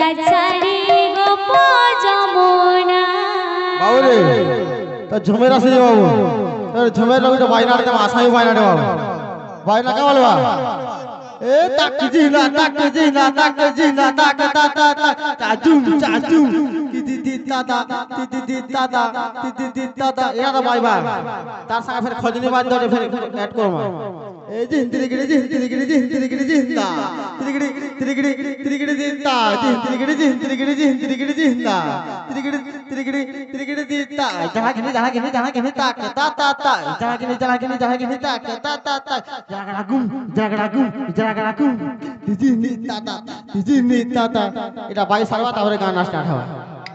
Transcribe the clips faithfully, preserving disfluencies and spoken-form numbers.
ছাড়ি গোপ যমুনা বাবু রে তা ঝুমের আসে যে বাবু ঝুমের লোক বাইনার দাম আসামি বাইনারে বাবু বাইনা কে বলবা এ তাক জিনা তাক জিনা তাক জিনা তাক তা তা তা চাজুম চাজুম কি দি দি দাদা দি দি দি দাদা দি দি দি দাদা এরা বাইবা তার সঙ্গে ফের খজনি বাদ ধরে ফের অ্যাড করবা এই যে তিরিগিরি জি তিরিগিরি জি তিরিগিরি জি দা তিরিগিরি তিরিগিরি তিরিগিরি জি দা জি তিরিগিরি জি তিরিগিরি জি তিরিগিরি জি দা তিরিগিরি তিরিগিরি তিরিগিরি জি দা যাহা গিনি যাহা গিনি যাহা গিনি তাক তা তা তা যাহা গিনি যাহা গিনি যাহা গিনি তাক তা তা তা জাগড়া গুম জাগড়া গুম জাগড়া গুম দিজি নি দাদা দিজি নি দাদা এটা বাই সারবা তারপরে গান স্টার্ট হবে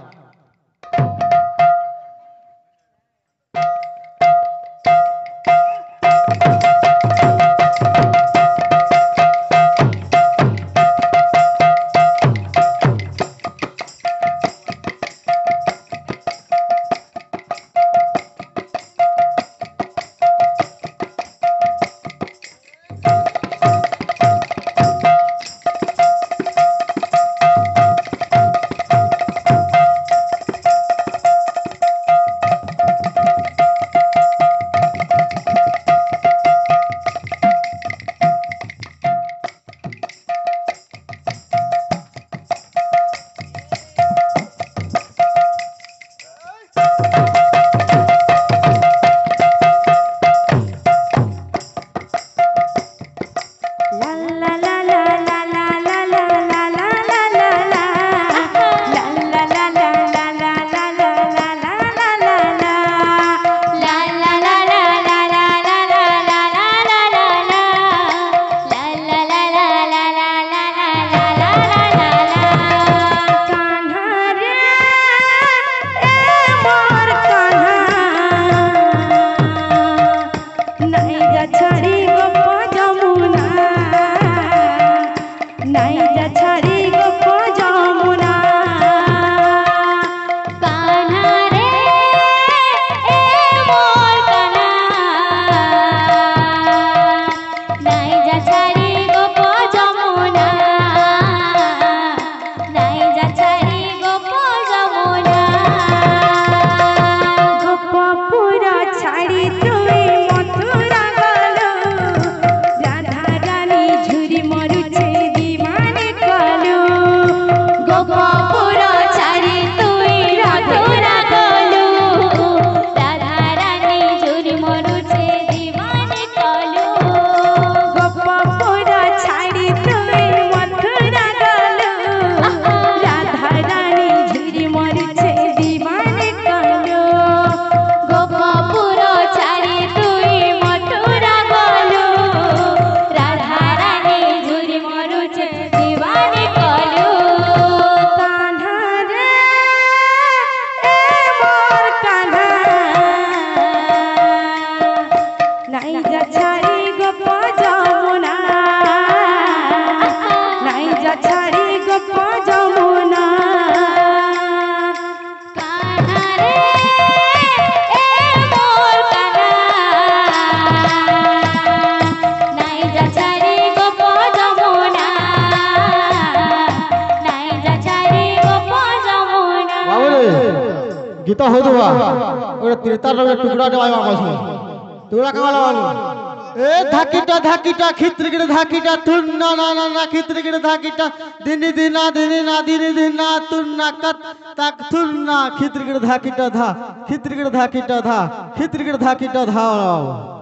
गीता हो दुआ और तीरतार रंग टुकड़ा दे आया आवाज में टुकड़ा कमाल वाला ए धाकीटा धाकीटा खित्रिगिड़ धाकीटा तुन ना ना ना ना खित्रिगिड़ धाकीटा दिनी दिना दिनी ना दिनी दिना तुन ना कत तक तुन ना खित्रिगिड़ धाकीटा धा खित्रिगिड़ धाकीटा धा खित्रिगिड़ धाकीटा धा